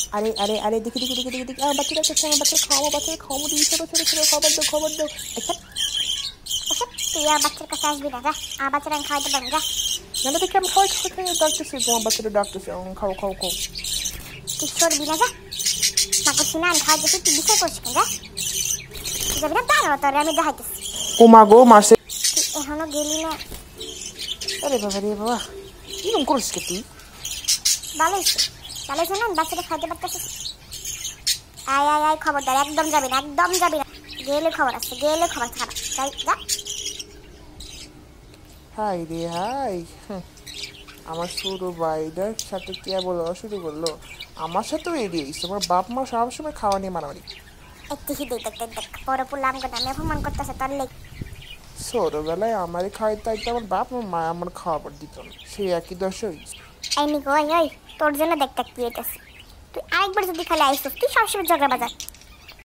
আরে আরে আরে দেখি দেখি দেখি দেখি দেখি বাচ্চাটা কাছে আমার বাচ্চা খাওয়াবো দিই ছোটো ছোটো ছোটো খবর দাও একটা তুই আর বাচ্চার কাছে আসবি না, যা। আর বাচ্চারা আমি খাওয়াতে পারবো, যা। না দেখি আমি খাওয়াই ডাকতেছি তোমার বাচ্চাটা ডাকতেছি খাও খাও খাও। তুই সরবি না, যা। না করছি না আমি খাওয়াইতেছি, তুই বিচার করছিস কেন, যা। তুই যাবি না, দাঁড়াও তোরে আমি দেখাইতেছি। ও মা গো মারছে। তুই এখনো গেলি না? আরে বাবা কিরকম করিস কে তুই? ভালো হয়েছে না, বাচ্চাটা খাইতে পারতেছিস। আয় আয় আয়, খবরদার, একদম যাবি না, একদম যাবি না। গেলে খবর আছে, গেলে খবর খারাপ, তাই যা। হাই রে হাই, আমার ছোট ভাইটার সাথে কে বলা শুরু করলো, আমার সাথেও এড়িয়ে গেছে। আমার বাপ মা সবসময় খাওয়া নিয়ে মারামারি। একটু হিদে দেখ বড় পুলাম কথা আমি অপমান করতেছে তোর লেগ। ছোটবেলায় আমারই খাওয়াইতে তাই তো আমার বাপ মা আমার খাওয়াবার দিত না, সেই একই দশই। এই নিকো, ওই তোর জন্য দেখতে কি হইতেছে। তুই আরেকবার যদি খালি আইসিস, তুই সবসময় ঝগড়া বাজার।